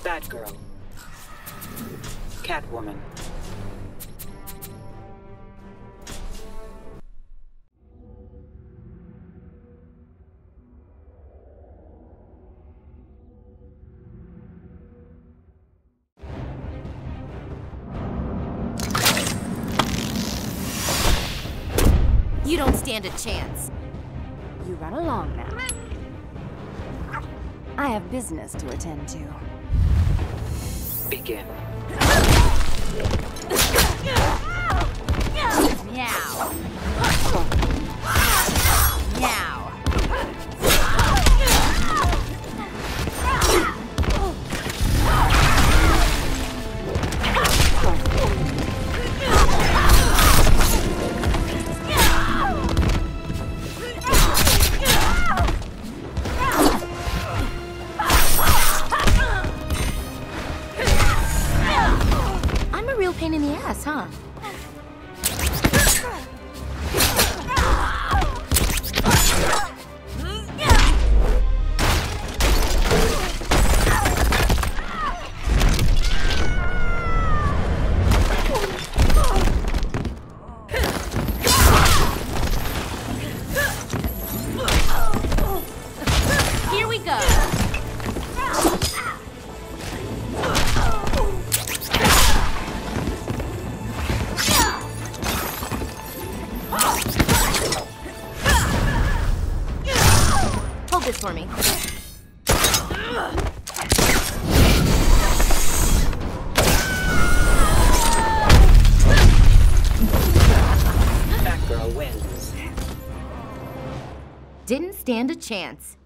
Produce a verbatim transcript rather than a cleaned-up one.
Batgirl. Catwoman. You don't stand a chance. You run along now. I have business to attend to. Begin. Meow. Meow. Real pain in the ass, huh? Here we go. Hold this for me. Batgirl wins. Didn't stand a chance.